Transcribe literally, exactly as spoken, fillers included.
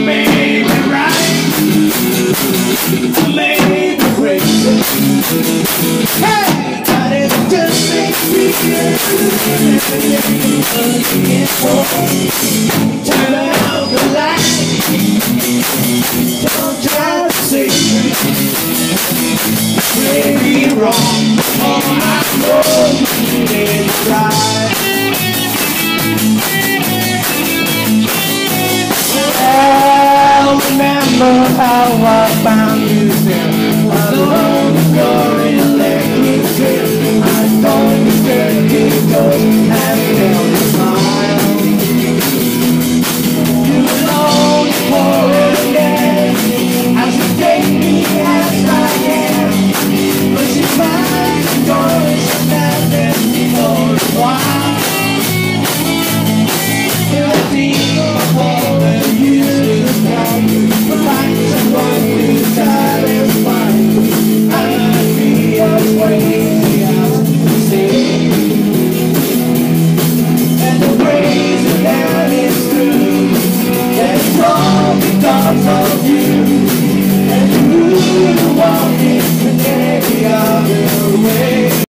made me right, I made me crazy. Hey, but it just makes me turn out the light. Don't try to save me. Maybe wrong, all I know is right. Well, remember how I found you there.